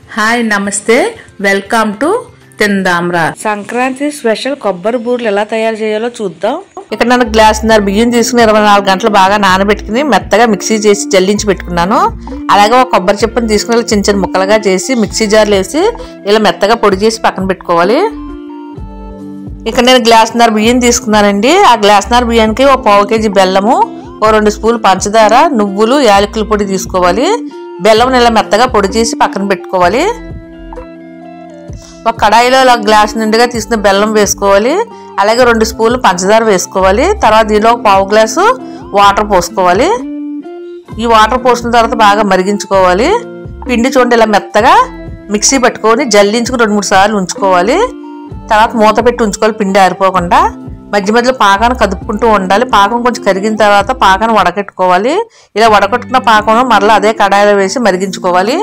Hi నమస్తే welcome to Tindamra. Sankranti special కొబ్బరి బూరెలు ఎలా తయారు చేయాలో చూద్దాం. ఇక్కడ నేను గ్లాసున్నర బియ్యం తీసుకుని 24 గంటలు బాగా నానబెట్టుకుని మెత్తగా మిక్సీ చేసి జల్లించి పెట్టుకున్నాను. అలాగే ఒక కొబ్బరి చిప్పని తీసుకుని చిన్న చిన్న ముక్కలుగా చేసి మిక్సీ జార్లో వేసి ఇలా మెత్తగా పొడి చేసి పక్కన పెట్టుకోవాలి. ఇక్కడ నేను గ్లాసున్నర బియ్యం తీసుకున్నానండి. ఆ గ్లాసున్నర బియ్యానికి ఒక పావు కేజీ బెల్లము, ఓ 2 స్పూన్లు పంచదార, నువ్వులు, యాలకుల పొడి తీసుకోవాలి. బెల్లం ఇలా మెత్తగా పొడి చేసి పక్కన పెట్టుకోవాలి. ఒక కడాయిలో ఇలా గ్లాస్ నిండుగా తీసిన బెల్లం వేసుకోవాలి. అలాగే 2 స్పూన్లు పంచదార వేసుకోవాలి. తర్వాత దీనిలో ఒక పావు గ్లాసు వాటర్ పోసుకోవాలి. ఈ వాటర్ పోసిన తర్వాత బాగా మరిగించుకోవాలి. పిండి చూడండి ఇలా మెత్తగా మిక్సీ పట్టుకొని జల్లించుకుని 2-3 సార్లు ఉంచుకోవాలి. తర్వాత మూత పెట్టి ఉంచుకోవాలి పిండి ఆరిపోకుండా. మధ్య మధ్యలో పాకాన్ని కదుపుకుంటూ ఉండాలి. పాకం కొంచెం కరిగిన తర్వాత పాకాన్ని వడకట్టుకోవాలి. ఇలా వడకట్టుకున్న పాకం మరలా అదే కడాయిలో వేసి మరిగించుకోవాలి.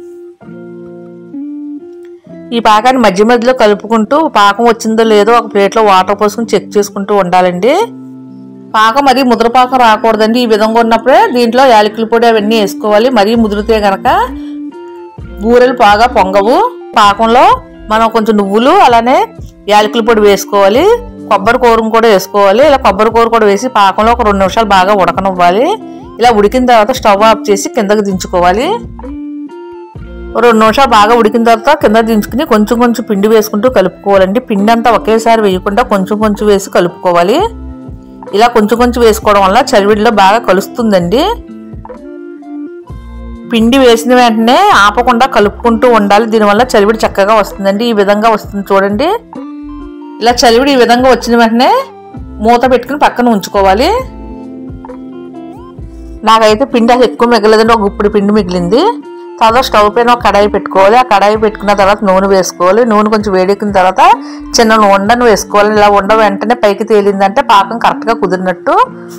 ఈ పాకాన్ని మధ్య మధ్యలో కలుపుకుంటూ పాకం వచ్చిందో లేదో ఒక ప్లేట్లో వాటర్ పోసుకుని చెక్ చేసుకుంటూ ఉండాలండి. పాకం మరీ ముద్ర పాకం రాకూడదండి. ఈ విధంగా ఉన్నప్పుడే దీంట్లో యాలకుల పొడి అవన్నీ వేసుకోవాలి. మరీ ముదిరితే గనక బూరెలు బాగా పొంగవు. పాకంలో మనం కొంచెం నువ్వులు అలానే యాలకుల పొడి వేసుకోవాలి. కొబ్బరి కూరం కూడా వేసుకోవాలి. ఇలా కొబ్బరి కూర కూడా వేసి పాకంలో ఒక 2 నిమిషాలు బాగా ఉడకనివ్వాలి. ఇలా ఉడికిన తర్వాత స్టవ్ ఆఫ్ చేసి కిందకి దించుకోవాలి. 2 నిమిషాలు బాగా ఉడికిన తర్వాత కింద దించుకుని కొంచెం కొంచెం పిండి వేసుకుంటూ కలుపుకోవాలండి. పిండి అంతా ఒకేసారి వేయకుండా కొంచెం కొంచెం వేసి కలుపుకోవాలి. ఇలా కొంచెం కొంచెం వేసుకోవడం వల్ల చలివిడిలో బాగా కలుస్తుందండి. పిండి వేసిన వెంటనే ఆపకుండా కలుపుకుంటూ ఉండాలి. దీనివల్ల చలివిడి చక్కగా వస్తుందండి. ఈ విధంగా వస్తుంది చూడండి. ఇలా చలివిడి ఈ విధంగా వచ్చిన వెంటనే మూత పెట్టుకుని పక్కన ఉంచుకోవాలి. నాకైతే పిండి అసలు ఎక్కువ మిగలదండి. ఒక గుప్పుడు పిండి మిగిలింది. తర్వాత స్టవ్ పైన ఒక కడాయి పెట్టుకోవాలి. ఆ కడాయి పెట్టుకున్న తర్వాత నూనె వేసుకోవాలి. నూనె కొంచెం వేడెక్కిన తర్వాత చిన్న ఉండను వేసుకోవాలి. ఇలా ఉండ వెంటనే పైకి తేలిందంటే పాకం కరెక్ట్గా కుదిరినట్టు.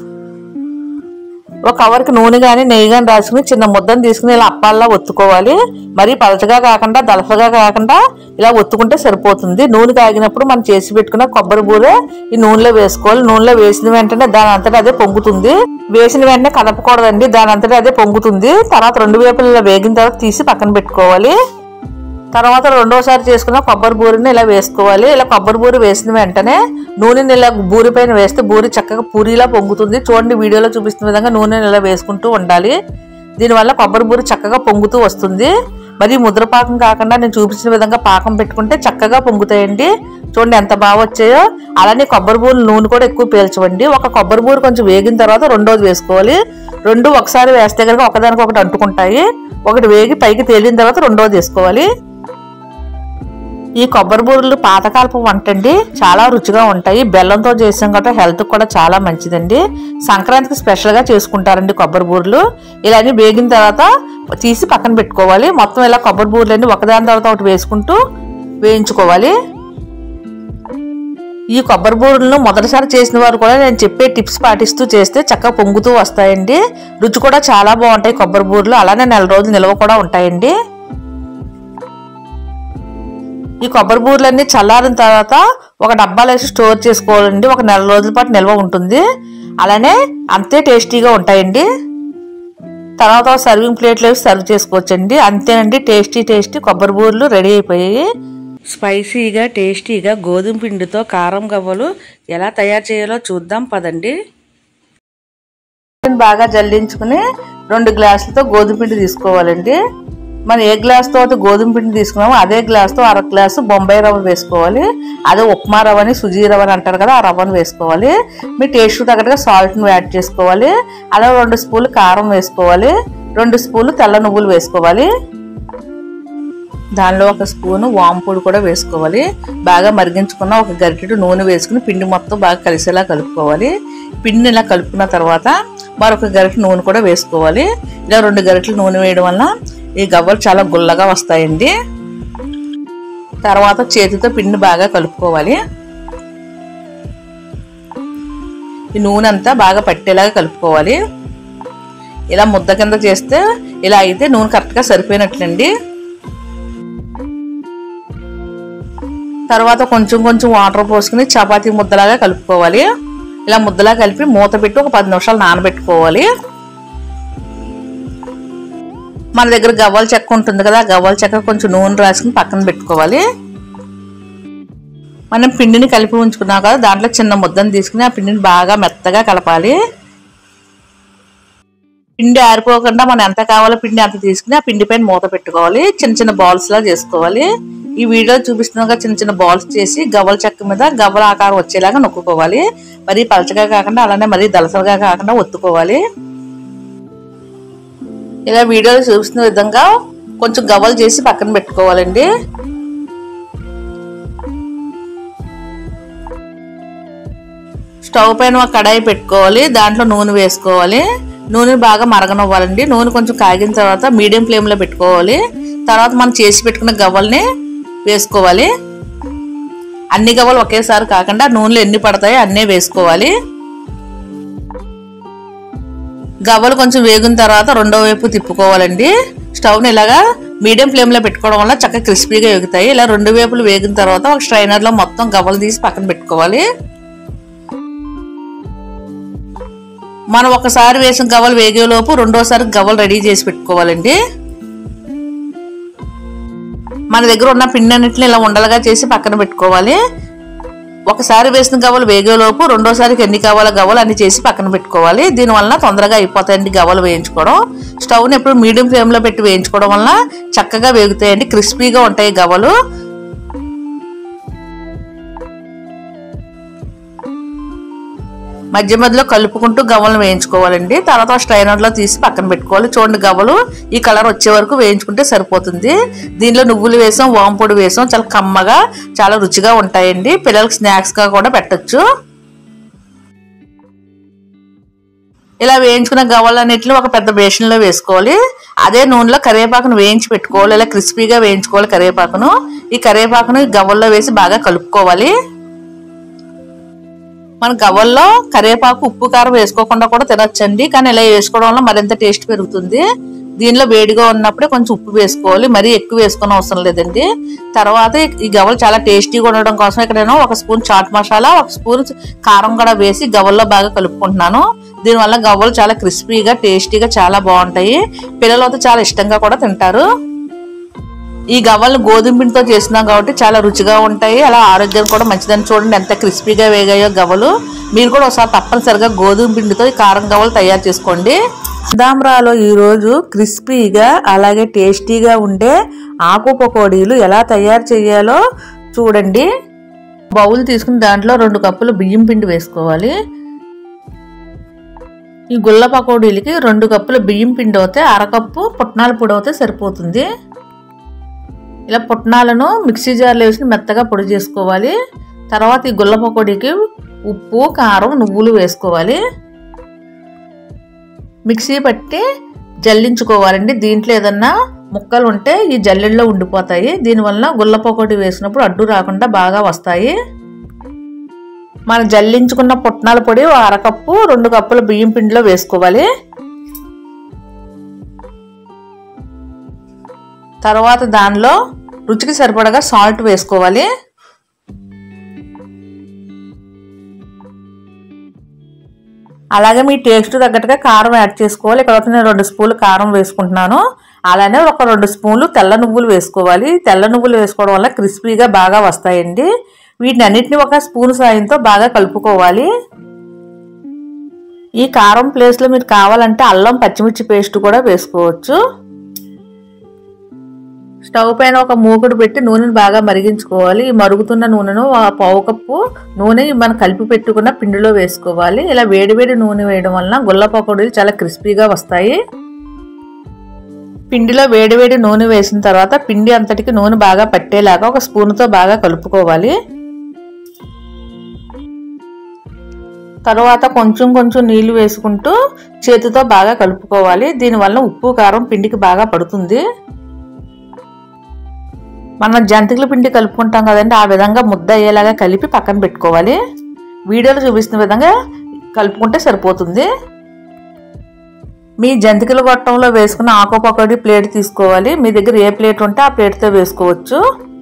ఒక కవర్కి నూనె కానీ నెయ్యి కానీ రాసుకుని చిన్న ముద్దను తీసుకుని ఇలా అప్పాల్లో ఒత్తుకోవాలి. మరీ పలచగా కాకుండా దలసగా కాకుండా ఇలా ఒత్తుకుంటే సరిపోతుంది. నూనె కాగినప్పుడు మనం చేసి పెట్టుకున్న కొబ్బరి బూరె ఈ నూనెలో వేసుకోవాలి. నూనెలో వేసిన వెంటనే దాని అంతటా అదే పొంగుతుంది. వేసిన వెంటనే కదపకూడదండి. దాని అంతటా అదే పొంగుతుంది. తర్వాత 2 వైపులు ఇలా వేగిన తర్వాత తీసి పక్కన పెట్టుకోవాలి. తర్వాత రెండోసారి చేసుకున్న కొబ్బరి బూరెని ఇలా వేసుకోవాలి. ఇలా కొబ్బరి బూరె వేసిన వెంటనే నూనెని ఇలా బూరి పైన వేస్తే బూరి చక్కగా పూరిలా పొంగుతుంది. చూడండి వీడియోలో చూపిస్తున్న విధంగా నూనెని ఇలా వేసుకుంటూ ఉండాలి. దీనివల్ల కొబ్బరి బూరె చక్కగా పొంగుతూ వస్తుంది. మరి ముద్ర పాకం కాకుండా నేను చూపించిన విధంగా పాకం పెట్టుకుంటే చక్కగా పొంగుతాయండి. చూడండి ఎంత బాగా వచ్చాయో. అలానే కొబ్బరి బూరెలు నూనె కూడా ఎక్కువ పీల్చవండి. ఒక కొబ్బరి బూరె కొంచెం వేగిన తర్వాత రెండోది వేసుకోవాలి. 2 ఒకసారి వేస్తే కనుక ఒకదానికొకటి అంటుకుంటాయి. ఒకటి వేగి పైకి తేలిన తర్వాత రెండోది వేసుకోవాలి. ఈ కొబ్బరి బూరెలు పాతకాలపు వంట అండి. చాలా రుచిగా ఉంటాయి. బెల్లంతో చేసాం కాబట్టి హెల్త్కి కూడా చాలా మంచిదండి. సంక్రాంతికి స్పెషల్గా చేసుకుంటారండి కొబ్బరి బూరెలు. ఇలా అన్ని వేగిన తర్వాత తీసి పక్కన పెట్టుకోవాలి. మొత్తం ఇలా కొబ్బరి బూరెలన్నీ ఒకదాని తర్వాత ఒకటి వేసుకుంటూ వేయించుకోవాలి. ఈ కొబ్బరి బూరెలను మొదటిసారి చేసిన వారు కూడా నేను చెప్పే టిప్స్ పాటిస్తూ చేస్తే చక్కగా పొంగుతూ వస్తాయండి. రుచి కూడా చాలా బాగుంటాయి కొబ్బరి బూరెలు. అలానే 4 రోజులు నిల్వ కూడా ఉంటాయండి. ఈ కొబ్బరి బూరెలన్నీ చల్లారిన తర్వాత ఒక డబ్బాలో వేసి స్టోర్ చేసుకోవాలండి. ఒక 4 రోజుల పాటు నిల్వ ఉంటుంది. అలానే అంతే టేస్టీగా ఉంటాయండి. తర్వాత సర్వింగ్ ప్లేట్లో వేసి సర్వ్ చేసుకోవచ్చండి. అంతేనండి, టేస్టీ కొబ్బరి బూరెలు రెడీ అయిపోయాయి. స్పైసీగా టేస్టీగా గోధుమ పిండితో కారం గవ్వలు ఎలా తయారు చేయాలో చూద్దాం పదండి. బాగా జల్లించుకుని 2 గ్లాసులతో గోధుమ పిండి తీసుకోవాలండి. మనం ఏ గ్లాస్ తోటి గోధుమ పిండి తీసుకున్నామో అదే గ్లాస్తో 1/2 గ్లాసు బొంబాయి రవ్వ వేసుకోవాలి. అదే ఉప్మా రవ్వని సుజీ రవ్వని అంటారు కదా, ఆ రవ్వను వేసుకోవాలి. మీ టేస్ట్ తగ్గట్టుగా సాల్ట్ని యాడ్ చేసుకోవాలి. అలా 2 స్పూన్లు కారం వేసుకోవాలి. 2 స్పూన్లు తెల్ల నువ్వులు వేసుకోవాలి. దానిలో 1 స్పూను వాంపొడి కూడా వేసుకోవాలి. బాగా మరిగించుకున్న ఒక గరిటెడు నూనె వేసుకుని పిండి మొత్తం బాగా కలిసేలా కలుపుకోవాలి. పిండిని ఇలా కలుపుకున్న తర్వాత మరొక గరిటె నూనె కూడా వేసుకోవాలి. ఇలా 2 గరిటెలు నూనె వేయడం వల్ల ఈ గవ్వలు చాలా గుల్లగా వస్తాయండి. తర్వాత చేతితో పిండి బాగా కలుపుకోవాలి. ఈ నూనె అంతా బాగా పట్టేలాగా కలుపుకోవాలి. ఇలా ముద్ద కింద చేస్తే ఇలా అయితే నూనె కరెక్ట్గా సరిపోయినట్లండి. తర్వాత కొంచెం కొంచెం వాటర్ పోసుకుని చపాతీ ముద్దలాగా కలుపుకోవాలి. ఇలా ముద్దలా కలిపి మూత పెట్టి ఒక 10 నిమిషాలు నానబెట్టుకోవాలి. మన దగ్గర గవ్వల చెక్క ఉంటుంది కదా, గవ్వల చెక్క కొంచెం నూనె రాసుకుని పక్కన పెట్టుకోవాలి. మనం పిండిని కలిపి ఉంచుకున్నాం కదా, దాంట్లో చిన్న ముద్దను తీసుకుని ఆ పిండిని బాగా మెత్తగా కలపాలి. పిండి ఆరిపోకుండా మనం ఎంత కావాలో పిండి అంత తీసుకుని ఆ పిండి పైన మూత పెట్టుకోవాలి. చిన్న చిన్న బాల్స్ లా చేసుకోవాలి. ఈ వీడియో చూపిస్తున్నాగా చిన్న చిన్న బాల్స్ చేసి గవ్వల చెక్క మీద గవ్వల ఆకారం వచ్చేలాగా నొక్కుకోవాలి. మరీ పలచగా కాకుండా అలానే మరీ దలసలుగా కాకుండా ఒత్తుకోవాలి. ఇలా వీడియోలో చూపిస్తున్న విధంగా కొంచెం గవ్వలు చేసి పక్కన పెట్టుకోవాలండి. స్టవ్ పైన ఒక కడాయి పెట్టుకోవాలి. దాంట్లో నూనె వేసుకోవాలి. నూనె బాగా మరగనివ్వాలండి. నూనె కొంచెం కాగిన తర్వాత మీడియం ఫ్లేమ్ లో పెట్టుకోవాలి. తర్వాత మనం చేసి పెట్టుకున్న గవ్వల్ని వేసుకోవాలి. అన్ని గవ్వలు ఒకేసారి కాకుండా నూనెలో ఎన్ని పడతాయో అన్నీ వేసుకోవాలి. గవ్వలు కొంచెం వేగిన తర్వాత రెండో వైపు తిప్పుకోవాలండి. స్టవ్ని ఇలాగా మీడియం ఫ్లేమ్ లో పెట్టుకోవడం వల్ల చక్కగా క్రిస్పీగా వేగుతాయి. ఇలా రెండు వైపులు వేగిన తర్వాత ఒక స్ట్రైనర్ లో మొత్తం గవ్వలు తీసి పక్కన పెట్టుకోవాలి. మనం ఒకసారి వేసిన గవ్వలు వేగేలోపు రెండోసారి గవ్వలు రెడీ చేసి పెట్టుకోవాలండి. మన దగ్గర ఉన్న పిండి అన్నింటిని ఇలా ఉండలుగా చేసి పక్కన పెట్టుకోవాలి. ఒకసారి వేసిన గవ్వలు వేగేలోపు రెండోసారికి ఎన్ని కావాలో గవ్వలు అన్ని చేసి పక్కన పెట్టుకోవాలి. దీనివల్ల తొందరగా అయిపోతాయండి గవ్వలు వేయించుకోవడం. స్టవ్ని ఎప్పుడు మీడియం ఫ్లేమ్ లో పెట్టి వేయించుకోవడం వల్ల చక్కగా వేగుతాయండి, క్రిస్పీగా ఉంటాయి గవ్వలు. మధ్య మధ్యలో కలుపుకుంటూ గవ్వలను వేయించుకోవాలండి. తర్వాత స్ట్రైనర్ లో తీసి పక్కన పెట్టుకోవాలి. చూడండి గవ్వలు ఈ కలర్ వచ్చే వరకు వేయించుకుంటే సరిపోతుంది. దీనిలో నువ్వులు వేసాం, వాంపొడి వేసాం, చాలా కమ్మగా చాలా రుచిగా ఉంటాయండి. పిల్లలకి స్నాక్స్ గా కూడా పెట్టచ్చు. ఇలా వేయించుకున్న గవ్వలన్నిటిని ఒక పెద్ద బేషన్ లో వేసుకోవాలి. అదే నూనెలో కరివేపాకును వేయించి పెట్టుకోవాలి. ఇలా క్రిస్పీగా వేయించుకోవాలి కరివేపాకును. ఈ కరివేపాకును గవ్వల్లో వేసి బాగా కలుపుకోవాలి. మన గవ్వల్లో కరివేపాకు ఉప్పు కారం వేసుకోకుండా కూడా తినొచ్చండి, కానీ ఇలా వేసుకోవడం వల్ల మరింత టేస్ట్ పెరుగుతుంది. దీనిలో వేడిగా ఉన్నప్పుడే కొంచెం ఉప్పు వేసుకోవాలి, మరీ ఎక్కువ వేసుకునే అవసరం లేదండి. తర్వాత ఈ గవ్వలు చాలా టేస్టీగా ఉండడం కోసం ఇక్కడ నేను ఒక స్పూన్ చాట్ మసాలా, ఒక స్పూన్ కారం కూడా వేసి గవ్వల్లో బాగా కలుపుకుంటున్నాను. దీనివల్ల గవ్వలు చాలా క్రిస్పీగా టేస్టీగా చాలా బాగుంటాయి. పిల్లలతో చాలా ఇష్టంగా కూడా తింటారు. ఈ గవ్వలను గోధుమ పిండితో చేస్తున్నాం కాబట్టి చాలా రుచిగా ఉంటాయి, అలా ఆరోగ్యం కూడా మంచిదని. చూడండి ఎంత క్రిస్పీగా వేగాయో గవ్వలు. మీరు కూడా ఒకసారి తప్పనిసరిగా గోధుమ పిండితో ఈ కారం గవ్వలు తయారు చేసుకోండి. తందామ్రాలో ఈరోజు క్రిస్పీగా అలాగే టేస్టీగా ఉండే ఆకు పకోడీలు ఎలా తయారు చేయాలో చూడండి. బౌల్ తీసుకుని దాంట్లో 2 కప్పులు బియ్యం పిండి వేసుకోవాలి. ఈ గుల్ల పకోడీలకి 2 కప్పులు బియ్యం పిండి అవుతే అరకప్పు పుట్నాల పొడి అవుతే సరిపోతుంది. ఇలా పుట్నాలను మిక్సీ జార్లో వేసి మెత్తగా పొడి చేసుకోవాలి. తర్వాత ఈ గుల్ల పకోడీకి ఉప్పు, కారం, నువ్వులు వేసుకోవాలి. మిక్సీ పట్టి జల్లించుకోవాలండి. దీంట్లో ఏదన్నా ముక్కలు ఉంటే ఈ జల్లెల్లో ఉండిపోతాయి. దీనివల్ల గుల్ల పకోడీ వేసినప్పుడు అడ్డు రాకుండా బాగా వస్తాయి. మనం జల్లించుకున్న పుట్నాల పొడి అరకప్పు 2 కప్పుల బియ్యం పిండిలో వేసుకోవాలి. తర్వాత దానిలో రుచికి సరిపడగా సాల్ట్ వేసుకోవాలి. అలాగే మీ టేస్ట్ తగ్గట్టుగా కారం యాడ్ చేసుకోవాలి. ఇక్కడ నేను 2 స్పూన్లు కారం వేసుకుంటున్నాను. అలానే ఒక 2 స్పూన్లు తెల్ల నువ్వులు వేసుకోవాలి. తెల్ల నువ్వులు వేసుకోవడం వల్ల క్రిస్పీగా బాగా వస్తాయండి. వీటిని అన్నిటిని ఒక స్పూన్ సాయంతో బాగా కలుపుకోవాలి. ఈ కారం ప్లేస్లో మీరు కావాలంటే అల్లం పచ్చిమిర్చి పేస్ట్ కూడా వేసుకోవచ్చు. స్టవ్ పైన ఒక మూకుడు పెట్టి నూనెను బాగా మరిగించుకోవాలి. ఈ మరుగుతున్న నూనెను 1/2 కప్పు నూనె మనం కలిపి పెట్టుకున్న పిండిలో వేసుకోవాలి. ఇలా వేడివేడి నూనె వేయడం వలన గుల్ల పకోడీలు చాలా క్రిస్పీగా వస్తాయి. పిండిలో వేడివేడి నూనె వేసిన తర్వాత పిండి అంతటికి నూనె బాగా పట్టేలాగా ఒక స్పూన్తో బాగా కలుపుకోవాలి. తర్వాత కొంచెం కొంచెం నీళ్లు వేసుకుంటూ చేతితో బాగా కలుపుకోవాలి. దీనివల్ల ఉప్పు కారం పిండికి బాగా పడుతుంది. మనం జంతికల పిండి కలుపుకుంటాం కదండి, ఆ విధంగా ముద్ద అయ్యేలాగా కలిపి పక్కన పెట్టుకోవాలి. వీడియోలో చూపిస్తున్న విధంగా కలుపుకుంటే సరిపోతుంది. మీ జంతికల గొట్టంలో వేసుకున్న ఆకు పకోడీ ప్లేట్ తీసుకోవాలి. మీ దగ్గర ఏ ప్లేట్ ఉంటే ఆ ప్లేట్తో వేసుకోవచ్చు.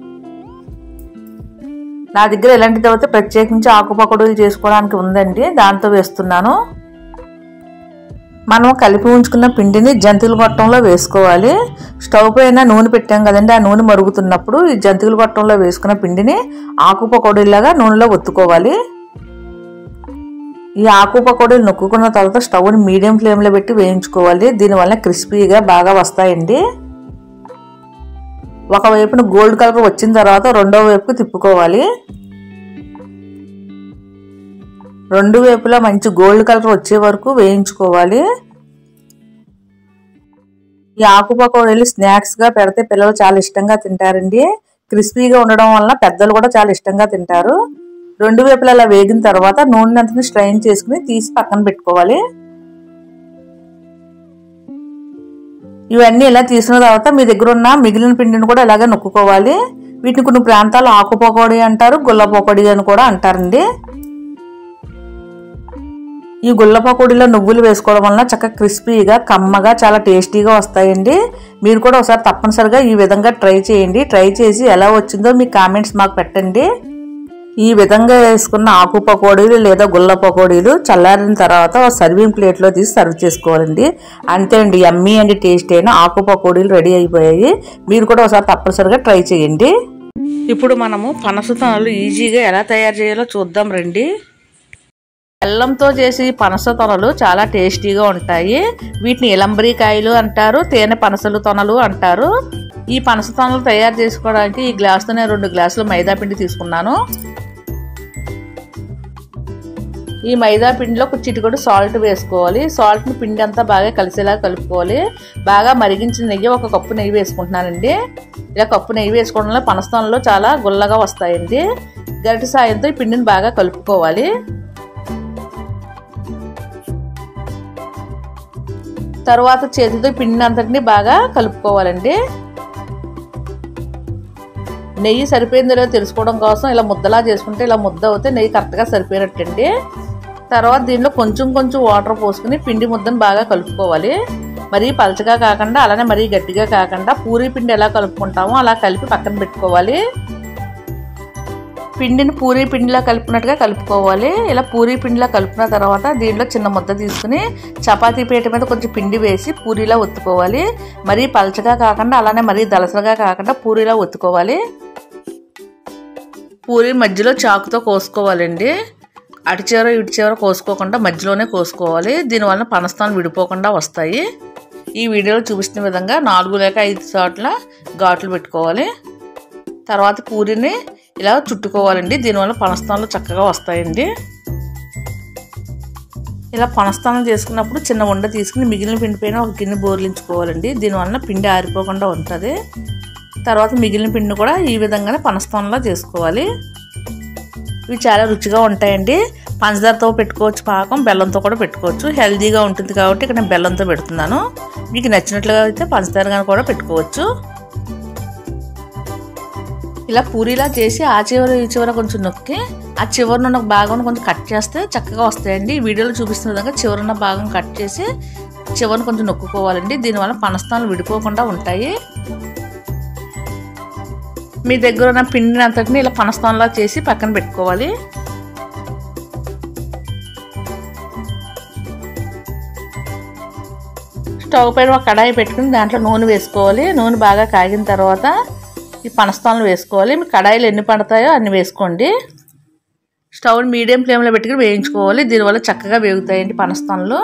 నా దగ్గర ఎలాంటిది అయితే ప్రత్యేకించి ఆకు పకోడీలు చేసుకోవడానికి ఉందండి, దాంతో వేస్తున్నాను. మనం కలిపి ఉంచుకున్న పిండిని జంతికల గొట్టంలో వేసుకోవాలి. స్టవ్ పైన నూనె పెట్టాం కదండి, ఆ నూనె మరుగుతున్నప్పుడు ఈ జంతికల గొట్టంలో వేసుకున్న పిండిని ఆకు పకోడీలాగా నూనెలో ఒత్తుకోవాలి. ఈ ఆకు పకోడీలు నొక్కుకున్న తర్వాత స్టవ్ని మీడియం ఫ్లేమ్లో పెట్టి వేయించుకోవాలి. దీనివల్ల క్రిస్పీగా బాగా వస్తాయండి. ఒకవైపున గోల్డ్ కలర్ వచ్చిన తర్వాత రెండో వైపుకు తిప్పుకోవాలి. రెండు వైపులా మంచి గోల్డ్ కలర్ వచ్చే వరకు వేయించుకోవాలి. ఈ ఆకు పకోడీలు స్నాక్స్గా పెడితే పిల్లలు చాలా ఇష్టంగా తింటారండి. క్రిస్పీగా ఉండడం వల్ల పెద్దలు కూడా చాలా ఇష్టంగా తింటారు. రెండు వైపులా అలా వేగిన తర్వాత నూనె అంతా స్ట్రైన్ చేసుకుని తీసి పక్కన పెట్టుకోవాలి. ఇవన్నీ ఇలా తీసిన తర్వాత మీ దగ్గర ఉన్న మిగిలిన పిండిని కూడా ఇలాగే నొక్కుకోవాలి. వీటిని కొన్ని ప్రాంతాలు ఆకు పకోడీ అంటారు, గుల్ల పకోడీ అని కూడా అంటారండి. ఈ గుల్ల పకోడీలో నువ్వులు వేసుకోవడం వల్ల చక్కగా క్రిస్పీగా కమ్మగా చాలా టేస్టీగా వస్తాయండి. మీరు కూడా ఒకసారి తప్పనిసరిగా ఈ విధంగా ట్రై చేయండి. ట్రై చేసి ఎలా వచ్చిందో మీ కామెంట్స్ మాకు పెట్టండి. ఈ విధంగా వేసుకున్న ఆకు పకోడీలు లేదా గుల్ల పకోడీలు చల్లారిన తర్వాత సర్వింగ్ ప్లేట్లో తీసి సర్వ్ చేసుకోవాలండి. అంతే అండి, యమ్మీ అండ్ టేస్టీ అయిన ఆకు పకోడీలు రెడీ అయిపోయాయి. మీరు కూడా ఒకసారి తప్పనిసరిగా ట్రై చేయండి. ఇప్పుడు మనము పనస తొనలు ఈజీగా ఎలా తయారు చేయాలో చూద్దాం రండి. బెల్లంతో చేసి పనస తొనలు చాలా టేస్టీగా ఉంటాయి. వీటిని ఇలంబరికాయలు అంటారు, తేనె పనసలు తొనలు అంటారు. ఈ పనస తొనలు తయారు చేసుకోవడానికి ఈ గ్లాసుతో నేను 2 గ్లాసులు మైదా పిండి తీసుకున్నాను. ఈ మైదా పిండిలో ఒక చిటికెడు సాల్ట్ వేసుకోవాలి. సాల్ట్ని పిండి అంతా బాగా కలిసేలా కలుపుకోవాలి. బాగా మరిగించిన నెయ్యి 1 కప్పు నెయ్యి వేసుకుంటున్నానండి. ఇలా కప్పు నెయ్యి వేసుకోవడం వల్ల పనస తొనలు చాలా గుల్లగా వస్తాయండి. గరిటె సాయంతో ఈ పిండిని బాగా కలుపుకోవాలి. తర్వాత చేతితో పిండిని అంతటిని బాగా కలుపుకోవాలండి. నెయ్యి సరిపోయిందో లేదో తెలుసుకోవడం కోసం ఇలా ముద్దలా చేసుకుంటే ఇలా ముద్ద అవుతే నెయ్యి కరెక్ట్గా సరిపోయినట్టండి. తర్వాత దీనిలో కొంచెం కొంచెం వాటర్ పోసుకుని పిండి ముద్దను బాగా కలుపుకోవాలి. మరీ పలచగా కాకుండా అలానే మరీ గట్టిగా కాకుండా పూరీ పిండి ఎలా కలుపుకుంటామో అలా కలిపి పక్కన పెట్టుకోవాలి. పిండిని పూరీ పిండిలా కలిపినట్టుగా కలుపుకోవాలి. ఇలా పూరీ పిండిలా కలిపిన తర్వాత దీంట్లో చిన్న ముద్ద తీసుకుని చపాతీ పీట మీద కొంచెం పిండి వేసి పూరీలా ఒత్తుకోవాలి. మరీ పలచగా కాకుండా అలానే మరీ దలసరగా కాకుండా పూరీలా ఒత్తుకోవాలి. పూరీ మధ్యలో చాకుతో కోసుకోవాలండి. అటు చివర ఇటు చివర కోసుకోకుండా మధ్యలోనే కోసుకోవాలి. దీనివల్ల పనస తొనలు విడిపోకుండా వస్తాయి. ఈ వీడియోలో చూపిస్తున్న విధంగా 4 లేక 5 చోట్ల ఘాట్లు పెట్టుకోవాలి. తర్వాత పూరీని ఇలా చుట్టుకోవాలండి. దీనివల్ల పనస తొనలు చక్కగా వస్తాయండి. ఇలా పనస తొనలు చేసుకున్నప్పుడు చిన్న ఉండ తీసుకుని మిగిలిన పిండి పైన ఒక గిన్నె బోర్లించుకోవాలండి. దీనివల్ల పిండి ఆరిపోకుండా ఉంటుంది. తర్వాత మిగిలిన పిండిని కూడా ఈ విధంగానే పనస తొనలా చేసుకోవాలి. ఇవి చాలా రుచిగా ఉంటాయండి. పంచదారతో పెట్టుకోవచ్చు పాకం, బెల్లంతో కూడా పెట్టుకోవచ్చు. హెల్తీగా ఉంటుంది కాబట్టి ఇక్కడ నేను బెల్లంతో పెడుతున్నాను. మీకు నచ్చినట్లుగా అయితే పంచదారగా కూడా పెట్టుకోవచ్చు. ఇలా పూరీలా చేసి ఆ చివర ఈ చివర కొంచెం నొక్కి ఆ చివరనున్న భాగం కొంచెం కట్ చేస్తే చక్కగా వస్తాయండి. ఈ వీడియోలో చూపిస్తున్న విధంగా చివరన్న భాగం కట్ చేసి చివరను కొంచెం నొక్కుకోవాలండి. దీనివల్ల పనస తొనలు విడిపోకుండా ఉంటాయి. మీ దగ్గర ఉన్న పిండిని అంతటిని ఇలా పనస తొనలా చేసి పక్కన పెట్టుకోవాలి. స్టవ్ పైన ఒక కడాయి పెట్టుకుని దాంట్లో నూనె వేసుకోవాలి. నూనె బాగా కాగిన తర్వాత ఈ పనస తొనలు వేసుకోవాలి. మీ కడాయిలు ఎన్ని పడతాయో అన్ని వేసుకోండి. స్టవ్ని మీడియం ఫ్లేమ్లో పెట్టుకుని వేయించుకోవాలి. దీనివల్ల చక్కగా వేగుతాయండి పనస తొనలు.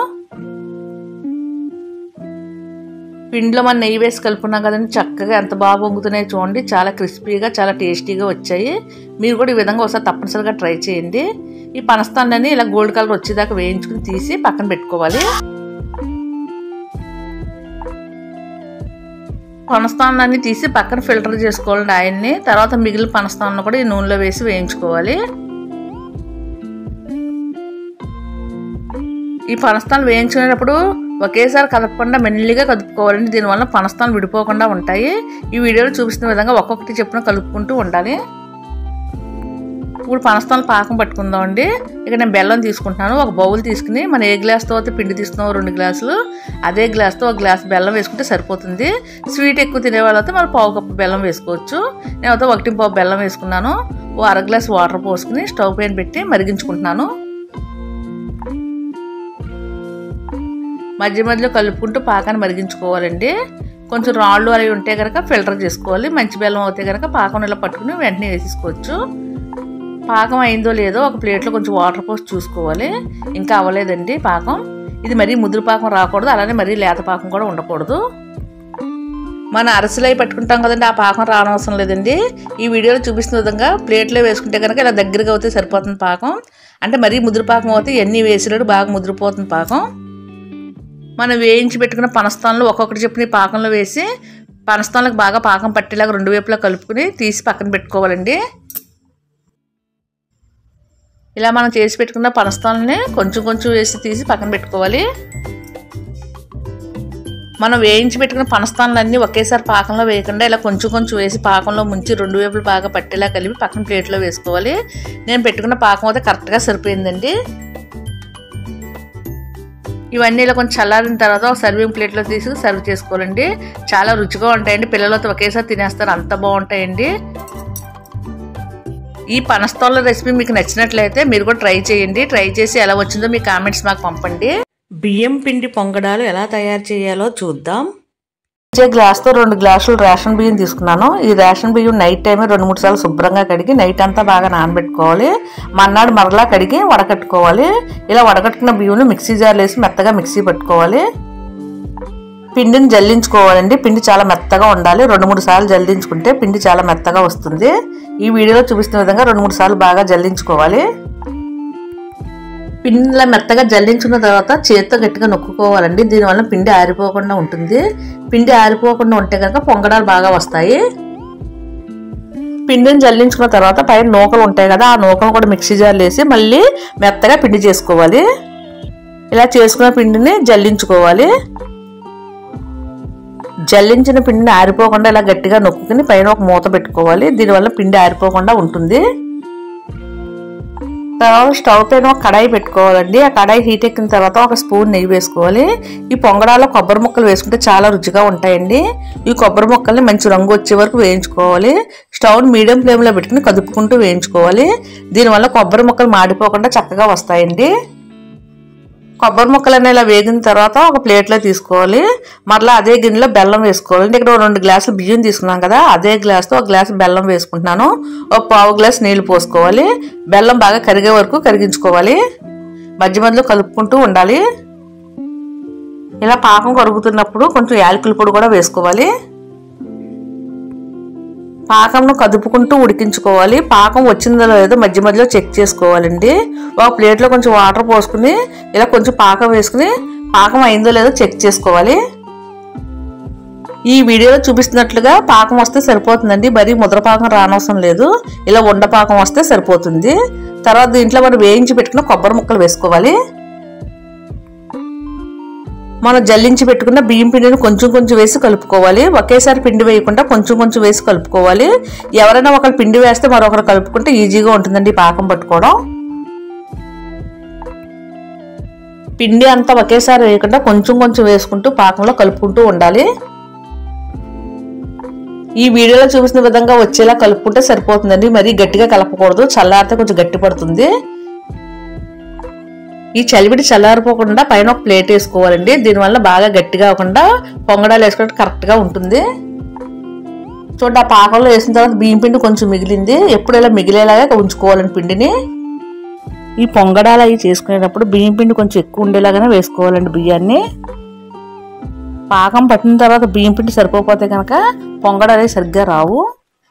పిండిలో మనం నెయ్యి వేసి కలుపుకున్నాం కదండి, చక్కగా ఎంత బాగా పొంగుతున్నాయి చూడండి. చాలా క్రిస్పీగా చాలా టేస్టీగా వచ్చాయి. మీరు కూడా ఈ విధంగా ఒకసారి తప్పనిసరిగా ట్రై చేయండి. ఈ పనస తొనలని ఇలా గోల్డ్ కలర్ వచ్చేదాకా వేయించుకుని తీసి పక్కన పెట్టుకోవాలి. పనస తొనలన్నీ తీసి పక్కన ఫిల్టర్ చేసుకోవాలండి ఆయిల్ని. తర్వాత మిగిలిన పనస తొనలను కూడా ఈ నూనెలో వేసి వేయించుకోవాలి. ఈ పనస తొనలు వేయించుకునేటప్పుడు ఒకేసారి కదపకుండా మెల్లిగా కదుపుకోవాలండి. దీనివల్ల పనస తొనలు విడిపోకుండా ఉంటాయి. ఈ వీడియోలో చూపిస్తున్న విధంగా ఒక్కొక్కటి చెప్పున కలుపుకుంటూ ఉండాలి. ఇప్పుడు పనస తొనలు పాకం పట్టుకుందామండి. ఇక నేను బెల్లం తీసుకుంటున్నాను. ఒక బౌల్ తీసుకుని మనం ఏ గ్లాస్తో అయితే పిండి తీసుకున్నామో 2 గ్లాసులు అదే గ్లాస్తో 1 గ్లాస్ బెల్లం వేసుకుంటే సరిపోతుంది. స్వీట్ ఎక్కువ తినే వాళ్ళతో మనం 1/2 కప్పు బెల్లం వేసుకోవచ్చు. నేను అయితే 1/4 బెల్లం వేసుకున్నాను. ఓ 1/2 గ్లాస్ వాటర్ పోసుకుని స్టవ్ పైన పెట్టి మరిగించుకుంటున్నాను. మధ్య మధ్యలో కలుపుకుంటూ పాకాన్ని మరిగించుకోవాలండి. కొంచెం రాళ్ళు అవి ఉంటే కనుక ఫిల్టర్ చేసుకోవాలి. మంచి బెల్లం అయితే కనుక పాకం ఇలా పట్టుకుని వెంటనే వేసేసుకోవచ్చు. పాకం అయిందో లేదో ఒక ప్లేట్లో కొంచెం వాటర్ పోసి చూసుకోవాలి. ఇంకా అవ్వలేదండి పాకం. ఇది మరీ ముదురు పాకం రాకూడదు, అలానే మరీ లేత పాకం కూడా ఉండకూడదు. మన అరసలు అవి పట్టుకుంటాం కదండి, ఆ పాకం రానవసరం లేదండి. ఈ వీడియోలో చూపిస్తున్న విధంగా ప్లేట్లో వేసుకుంటే కనుక ఇలా దగ్గరగా అవుతే సరిపోతుంది పాకం. అంటే మరీ ముదురు పాకం అవుతే ఎన్ని వేసినాడు బాగా ముదిరిపోతుంది పాకం. మనం వేయించి పెట్టుకున్న పనస్తాన్లు ఒక్కొక్కటి చెప్పిన పాకంలో వేసి పనస్తాన్లకు బాగా పాకం పట్టేలాగా రెండు వైపులా కలుపుకుని తీసి పక్కన పెట్టుకోవాలండి. ఇలా మనం చేసి పెట్టుకున్న పనస్తాలని కొంచెం కొంచెం వేసి తీసి పక్కన పెట్టుకోవాలి. మనం వేయించి పెట్టుకున్న పనస్తాన్లన్నీ ఒకేసారి పాకంలో వేయకుండా ఇలా కొంచెం కొంచెం వేసి పాకంలో ముంచి రెండు వైపులు బాగా పట్టేలా కలిపి పక్కన ప్లేట్లో వేసుకోవాలి. నేను పెట్టుకున్న పాకం అయితే కరెక్ట్గా సరిపోయిందండి. ఇవన్నీ ఇలా కొంచెం చల్లారిన తర్వాత ఒక సర్వింగ్ ప్లేట్లో తీసి సర్వ్ చేసుకోవాలండి. చాలా రుచిగా ఉంటాయండి. పిల్లలతో ఒకేసారి తినేస్తారు, అంత బాగుంటాయండి. ఈ పనస్తాన్ల రెసిపీ మీకు నచ్చినట్లయితే మీరు కూడా ట్రై చేయండి. ట్రై చేసి ఎలా వచ్చిందో మీ కామెంట్స్ మాకు పంపండి. బియ్యం పిండి పొంగడాలు ఎలా తయారు చేయాలో చూద్దాం. ఇచ్చే గ్లాస్తో 2 గ్లాసులు రేషన్ బియ్యం తీసుకున్నాను. ఈ రేషన్ బియ్యం నైట్ టైమే 2-3 సార్లు శుభ్రంగా కడిగి నైట్ అంతా బాగా నానబెట్టుకోవాలి. మర్నాడు మరలా కడిగి వడకట్టుకోవాలి. ఇలా వడకట్టుకున్న బియ్యంలో మిక్సీ జార్లు వేసి మెత్తగా మిక్సీ పట్టుకోవాలి. పిండిని జల్లించుకోవాలండి. పిండి చాలా మెత్తగా ఉండాలి. 2-3 సార్లు జల్లించుకుంటే పిండి చాలా మెత్తగా వస్తుంది. ఈ వీడియోలో చూపిస్తున్న విధంగా 2-3 సార్లు బాగా జల్లించుకోవాలి. పిండిలా మెత్తగా జల్లించుకున్న తర్వాత చేతితో గట్టిగా నొక్కుకోవాలండి. దీనివల్ల పిండి ఆరిపోకుండా ఉంటుంది. పిండి ఆరిపోకుండా ఉంటే కనుక పొంగడాలు బాగా వస్తాయి. పిండిని జల్లించుకున్న తర్వాత పైన నూకలు ఉంటాయి కదా, ఆ నూకలు కూడా మిక్సీ జార్లు వేసి మళ్ళీ మెత్తగా పిండి చేసుకోవాలి. ఇలా చేసుకున్న పిండిని జల్లించుకోవాలి. జల్లించిన పిండిని ఆరిపోకుండా ఇలా గట్టిగా నొక్కుని పైన ఒక మూత పెట్టుకోవాలి. దీనివల్ల పిండి ఆరిపోకుండా ఉంటుంది. తర్వాత స్టవ్ పైన ఒక కడాయి పెట్టుకోవాలండి. ఆ కడాయి హీట్ ఎక్కిన తర్వాత ఒక స్పూన్ నెయ్యి వేసుకోవాలి. ఈ పొంగడాల్లో కొబ్బరి ముక్కలు వేసుకుంటే చాలా రుచిగా ఉంటాయండి. ఈ కొబ్బరి ముక్కల్ని మంచి రంగు వచ్చే వరకు వేయించుకోవాలి. స్టవ్ని మీడియం ఫ్లేమ్లో పెట్టుకుని కదుపుకుంటూ వేయించుకోవాలి. దీనివల్ల కొబ్బరి ముక్కలు మాడిపోకుండా చక్కగా వస్తాయండి. కొబ్బరి ముక్కలన్నీ ఇలా వేగిన తర్వాత ఒక ప్లేట్లో తీసుకోవాలి. మరలా అదే గిన్నెలో బెల్లం వేసుకోవాలి. ఇక్కడ 2 గ్లాసులు బియ్యం తీసుకున్నాం కదా, అదే గ్లాస్తో 1 గ్లాసు బెల్లం వేసుకుంటున్నాను. ఒక పావు గ్లాసు నీళ్ళు పోసుకోవాలి. బెల్లం బాగా కరిగే వరకు కరిగించుకోవాలి. మధ్య మధ్యలో కలుపుకుంటూ ఉండాలి. ఇలా పాకం కరుగుతున్నప్పుడు కొంచెం యాలకుల పొడి కూడా వేసుకోవాలి. పాకంను కదుపుకుంటూ ఉడికించుకోవాలి. పాకం వచ్చిందో లేదో మధ్య మధ్యలో చెక్ చేసుకోవాలండి. ఒక ప్లేట్లో కొంచెం వాటర్ పోసుకుని ఇలా కొంచెం పాకం వేసుకుని పాకం అయిందో లేదో చెక్ చేసుకోవాలి. ఈ వీడియోలో చూపిస్తున్నట్లుగా పాకం వస్తే సరిపోతుందండి. మరీ ముద్ర పాకం రానవసరం లేదు. ఇలా ఉండ పాకం వస్తే సరిపోతుంది. తర్వాత దీంట్లో మనం వేయించి పెట్టుకున్న కొబ్బరి ముక్కలు వేసుకోవాలి. మనం జల్లించి పెట్టుకున్న బియ్యం పిండిని కొంచెం కొంచెం వేసి కలుపుకోవాలి. ఒకేసారి పిండి వేయకుండా కొంచెం కొంచెం వేసి కలుపుకోవాలి. ఎవరైనా ఒకరు పిండి వేస్తే మరొకరు కలుపుకుంటే ఈజీగా ఉంటుందండి పాకం పట్టుకోవడం. పిండి అంతా ఒకేసారి వేయకుండా కొంచెం కొంచెం వేసుకుంటూ పాకంలో కలుపుకుంటూ ఉండాలి. ఈ వీడియోలో చూపిస్తున్న విధంగా వచ్చేలా కలుపుకుంటే సరిపోతుందండి. మరీ గట్టిగా కలపకూడదు, చల్లారితే కొంచెం గట్టి పడుతుంది. ఈ చలివిడి చల్లారిపోకుండా పైన ఒక ప్లేట్ వేసుకోవాలండి. దీనివల్ల బాగా గట్టిగా అవ్వకుండా పొంగడాలు వేసుకుంటే కరెక్ట్గా ఉంటుంది. చూడండి, ఆ పాకంలో వేసిన తర్వాత బియ్యం పిండి కొంచెం మిగిలింది. ఎప్పుడు ఇలా మిగిలేలాగా ఉంచుకోవాలండి పిండిని. ఈ పొంగడాలు అవి చేసుకునేటప్పుడు బియ్యం పిండి కొంచెం ఎక్కువ ఉండేలాగానే వేసుకోవాలండి బియ్యాన్ని. పాకం పట్టిన తర్వాత బియ్యం పిండి సరిపోతే కనుక పొంగడాలు సరిగ్గా రావు.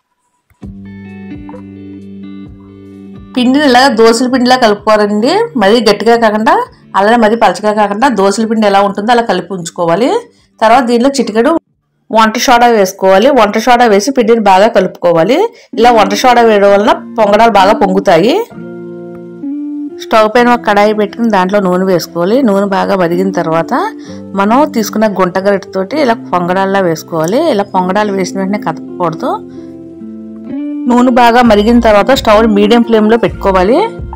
పిండిని ఇలా దోశల పిండిలా కలుపుకోవాలండి. మరీ గట్టిగా కాకుండా అలానే మరీ పలచగా కాకుండా దోశల పిండి ఎలా ఉంటుందో అలా కలిపి ఉంచుకోవాలి. తర్వాత దీనిలో చిటికెడు వంట సోడా వేసుకోవాలి. వంట సోడా వేసి పిండిని బాగా కలుపుకోవాలి. ఇలా వంట సోడా వేయడం వలన పొంగడాలు బాగా పొంగుతాయి. స్టవ్ పైన ఒక కడాయి పెట్టుకుని దాంట్లో నూనె వేసుకోవాలి. నూనె బాగా మరిగిన తర్వాత మనం తీసుకున్న గుంట గరిటెతోటి ఇలా పొంగడాల్లా వేసుకోవాలి. ఇలా పొంగడాలు వేసిన వెంటనే కదపకూడదు. నూనె బాగా మరిగిన తర్వాత స్టవ్ మీడియం ఫ్లేమ్లో పెట్టుకోవాలి.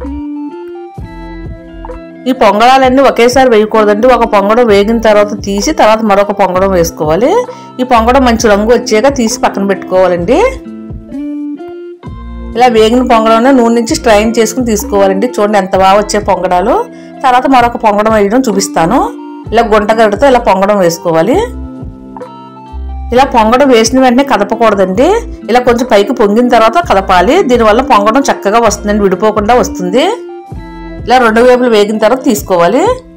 ఈ పొంగడాలన్నీ ఒకేసారి వేయకూడదండి. ఒక పొంగడం వేగిన తర్వాత తీసి తర్వాత మరొక పొంగడం వేసుకోవాలి. ఈ పొంగడం మంచి రంగు వచ్చాక తీసి పక్కన పెట్టుకోవాలండి. ఇలా వేగిన పొంగడం నూనె నుంచి స్ట్రైన్ చేసుకుని తీసుకోవాలండి. చూడండి ఎంత బాగా వచ్చే పొంగడాలు. తర్వాత మరొక పొంగడం వేయడం చూపిస్తాను. ఇలా గుంట గరిటెతో ఇలా పొంగడం వేసుకోవాలి. ఇలా పొంగడం వేసిన వెంటనే కదపకూడదండి. ఇలా కొంచెం పైకి పొంగిన తర్వాత కదపాలి. దీనివల్ల పొంగడం చక్కగా వస్తుందండి, విడిపోకుండా వస్తుంది. ఇలా 2 వైపులు వేగిన తర్వాత తీసుకోవాలి.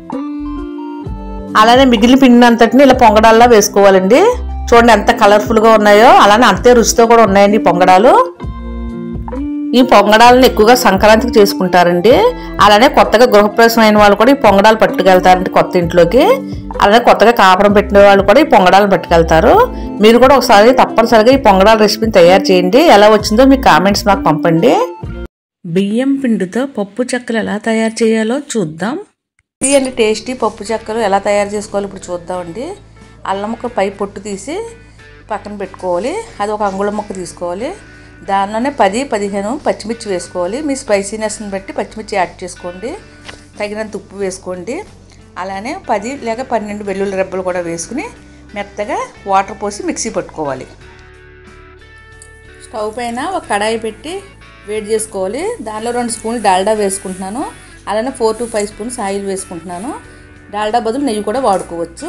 అలానే మిగిలిన పిండి అంతటిని ఇలా పొంగడాల్లో వేసుకోవాలండి. చూడండి ఎంత కలర్ఫుల్గా ఉన్నాయో, అలానే అంతే రుచితో కూడా ఉన్నాయండి ఈ పొంగడాలు. ఈ పొంగడాలను ఎక్కువగా సంక్రాంతికి చేసుకుంటారండి. అలానే కొత్తగా గృహప్రవేశం అయిన వాళ్ళు కూడా ఈ పొంగడాలు పట్టుకెళ్తారండి కొత్త ఇంట్లోకి. అలానే కొత్తగా కాపురం పెట్టిన వాళ్ళు కూడా ఈ పొంగడాలను పట్టుకెళ్తారు. మీరు కూడా ఒకసారి తప్పనిసరిగా ఈ పొంగడాల రెసిపీని తయారు చేయండి. ఎలా వచ్చిందో మీ కామెంట్స్ నాకు పంపండి. బియ్యం పిండితో పప్పు చెక్కలు ఎలా తయారు చేయాలో చూద్దాం. అండి టేస్టీ పప్పు చెక్కలు ఎలా తయారు చేసుకోవాలో ఇప్పుడు చూద్దామండి. అల్లం ముక్క పై పొట్టు తీసి పక్కన పెట్టుకోవాలి. అది ఒక అంగుళం ముక్క తీసుకోవాలి. దానిలోనే 10-15 పచ్చిమిర్చి వేసుకోవాలి. మీ స్పైసీనెస్ని బట్టి పచ్చిమిర్చి యాడ్ చేసుకోండి. తగినంత ఉప్పు వేసుకోండి. అలానే 10 లేక 12 వెల్లుల్లి రెబ్బలు కూడా వేసుకుని మెత్తగా వాటర్ పోసి మిక్సీ పట్టుకోవాలి. స్టవ్ పైన ఒక కడాయి పెట్టి వేడి చేసుకోవాలి. దానిలో 2 స్పూన్లు డాల్డా వేసుకుంటున్నాను. అలానే 4 to 5 స్పూన్స్ ఆయిల్ వేసుకుంటున్నాను. డాల్డా బదులు నెయ్యి కూడా వాడుకోవచ్చు.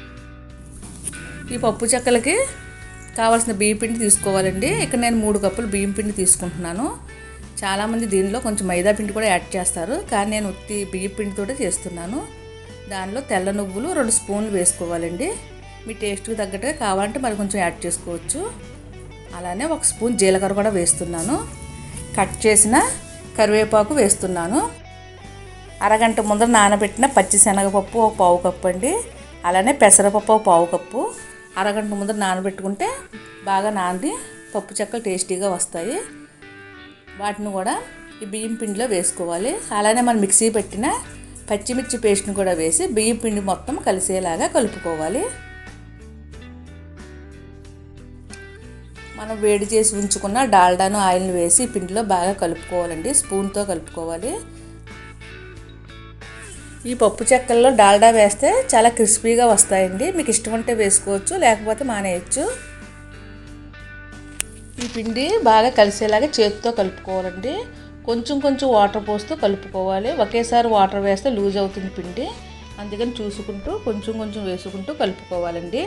ఈ పప్పు చెక్కలకి కావాల్సిన బియ్యం పిండి తీసుకోవాలండి. ఇక్కడ నేను 3 కప్పులు బియ్యం పిండి తీసుకుంటున్నాను. చాలామంది దీనిలో కొంచెం మైదా పిండి కూడా యాడ్ చేస్తారు, కానీ నేను ఉత్తి బియ్యం పిండితోటే చేస్తున్నాను. దానిలో తెల్ల నువ్వులు 2 స్పూన్లు వేసుకోవాలండి. మీ టేస్ట్కి తగ్గట్టుగా కావాలంటే మరి కొంచెం యాడ్ చేసుకోవచ్చు. అలానే 1 స్పూన్ జీలకర్ర కూడా వేస్తున్నాను. కట్ చేసిన కరివేపాకు వేస్తున్నాను. అరగంట ముందర నానబెట్టిన పచ్చి శనగపప్పు 1 పావు కప్పు అండి. అలానే పెసరపప్పు 1 పావు కప్పు. అరగంట ముందర నానబెట్టుకుంటే బాగా నాని పప్పు చెక్కలు టేస్టీగా వస్తాయి. వాటిని కూడా ఈ బియ్యం పిండిలో వేసుకోవాలి. అలానే మనం మిక్సీ పెట్టిన పచ్చిమిర్చి పేస్ట్ని కూడా వేసి బియ్యం పిండి మొత్తం కలిసేలాగా కలుపుకోవాలి. మనం వేడి చేసి ఉంచుకున్న డాల్డాను ఆయిల్ని వేసి పిండిలో బాగా కలుపుకోవాలండి. స్పూన్తో కలుపుకోవాలి. ఈ పప్పు చెక్కల్లో డాల్డా వేస్తే చాలా క్రిస్పీగా వస్తాయండి. మీకు ఇష్టం ఉంటే వేసుకోవచ్చు, లేకపోతే మానేయచ్చు. ఈ పిండి బాగా కలిసేలాగా చేతితో కలుపుకోవాలండి. కొంచెం కొంచెం వాటర్ పోస్తూ కలుపుకోవాలి. ఒకేసారి వాటర్ వేస్తే లూజ్ అవుతుంది పిండి. అందుకని చూసుకుంటూ కొంచెం కొంచెం వేసుకుంటూ కలుపుకోవాలండి.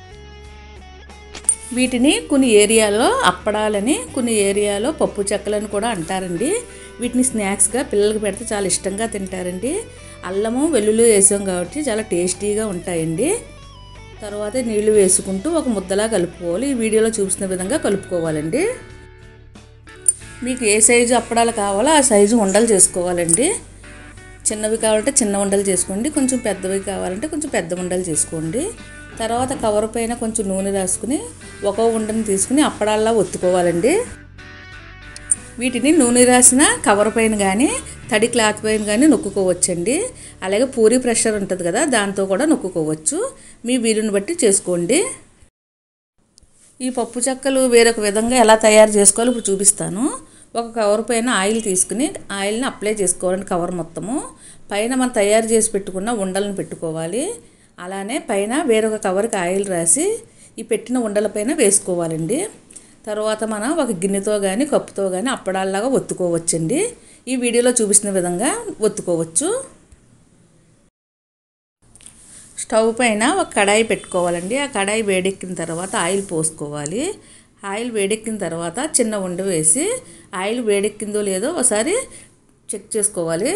వీటిని కొన్ని ఏరియాలో అప్పడాలని, కొన్ని ఏరియాలో పప్పు చెక్కలని కూడా అంటారండి. వీటిని స్నాక్స్గా పిల్లలకి పెడితే చాలా ఇష్టంగా తింటారండి. అల్లము వెల్లుల్లి వేసాం కాబట్టి చాలా టేస్టీగా ఉంటాయండి. తర్వాత నీళ్లు వేసుకుంటూ ఒక ముద్దలా కలుపుకోవాలి. ఈ వీడియోలో చూసిన విధంగా కలుపుకోవాలండి. మీకు ఏ సైజు అప్పడాలు కావాలో ఆ సైజు ఉండలు చేసుకోవాలండి. చిన్నవి కావాలంటే చిన్న ఉండలు చేసుకోండి, కొంచెం పెద్దవి కావాలంటే కొంచెం పెద్ద ఉండలు చేసుకోండి. తర్వాత కవర్ పైన కొంచెం నూనె రాసుకుని ఒక ఉండని తీసుకుని అప్పడాల్లా ఒత్తుకోవాలండి. వీటిని నూనె రాసిన కవర్ పైన కానీ తడి క్లాత్ పైన కానీ నొక్కుకోవచ్చండి. అలాగే పూరీ ప్రెషర్ ఉంటుంది కదా, దాంతో కూడా నొక్కుకోవచ్చు. మీ వీలుని బట్టి చేసుకోండి. ఈ పప్పు చెక్కలు వేరొక విధంగా ఎలా తయారు చేసుకోవాలో ఇప్పుడు చూపిస్తాను. ఒక కవర్ పైన ఆయిల్ తీసుకుని ఆయిల్ని అప్లై చేసుకోవాలండి. కవర్ మొత్తము పైన మనం తయారు చేసి పెట్టుకున్న ఉండలను పెట్టుకోవాలి. అలానే పైన వేరొక కవర్కి ఆయిల్ రాసి ఈ పెట్టిన ఉండలపైన వేసుకోవాలండి. తర్వాత మనం ఒక గిన్నెతో కానీ కప్పుతో కానీ అప్పడాల్లాగా ఒత్తుకోవచ్చండి. ఈ వీడియోలో చూపిస్తున్న విధంగా ఒత్తుకోవచ్చు. స్టవ్ పైన ఒక కడాయి పెట్టుకోవాలండి. ఆ కడాయి వేడెక్కిన తర్వాత ఆయిల్ పోసుకోవాలి. ఆయిల్ వేడెక్కిన తర్వాత చిన్న ఉండ వేసి ఆయిల్ వేడెక్కిందో లేదో ఒకసారి చెక్ చేసుకోవాలి.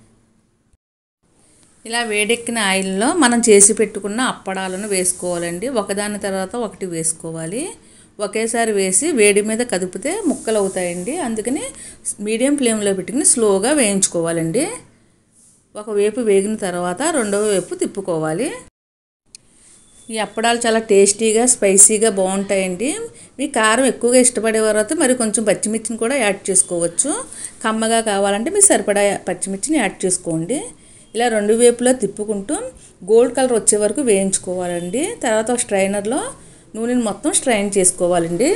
ఇలా వేడెక్కిన ఆయిల్లో మనం చేసి పెట్టుకున్న అప్పడాలను వేసుకోవాలండి. ఒకదాని తర్వాత ఒకటి వేసుకోవాలి. ఒకేసారి వేసి వేడి మీద కదిపితే ముక్కలు అవుతాయండి. అందుకని మీడియం ఫ్లేమ్లో పెట్టుకుని స్లోగా వేయించుకోవాలండి. ఒకవైపు వేగిన తర్వాత రెండవ వైపు తిప్పుకోవాలి. ఈ అప్పడాలు చాలా టేస్టీగా స్పైసీగా బాగుంటాయండి. మీ కారం ఎక్కువగా ఇష్టపడే తర్వాత మరి కొంచెం పచ్చిమిర్చిని కూడా యాడ్ చేసుకోవచ్చు. కమ్మగా కావాలంటే మీరు సరిపడా పచ్చిమిర్చిని యాడ్ చేసుకోండి. ఇలా రెండు వైపులా తిప్పుకుంటూ గోల్డ్ కలర్ వచ్చే వరకు వేయించుకోవాలండి. తర్వాత ఒక స్ట్రైనర్లో నూనెని మొత్తం స్ట్రైన్ చేసుకోవాలండి.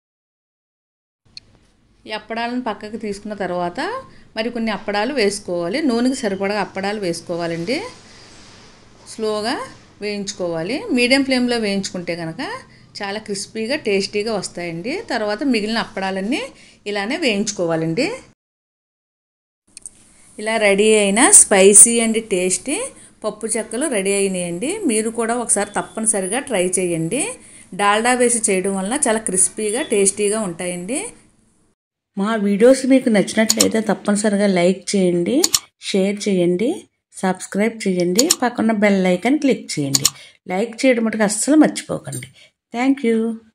ఈ అప్పడాలను పక్కకు తీసుకున్న తర్వాత మరి కొన్ని అప్పడాలు వేసుకోవాలి. నూనెకి సరిపడా అప్పడాలు వేసుకోవాలండి. స్లోగా వేయించుకోవాలి. మీడియం ఫ్లేమ్లో వేయించుకుంటే కనుక చాలా క్రిస్పీగా టేస్టీగా వస్తాయండి. తర్వాత మిగిలిన అప్పడాలన్నీ ఇలానే వేయించుకోవాలండి. ఇలా రెడీ అయిన స్పైసీ అండ్ టేస్టీ పప్పు చెక్కలు రెడీ అయినాయండి. మీరు కూడా ఒకసారి తప్పనిసరిగా ట్రై చేయండి. డాల్డా వేసి చేయడం వల్ల చాలా క్రిస్పీగా టేస్టీగా ఉంటాయండి. మా వీడియోస్ మీకు నచ్చినట్లయితే తప్పనిసరిగా లైక్ చేయండి, షేర్ చేయండి, సబ్స్క్రైబ్ చేయండి, పక్కన బెల్ ఐకాన్ క్లిక్ చేయండి. లైక్ చేయడం మటుకు అస్సలు మర్చిపోకండి. Thank you.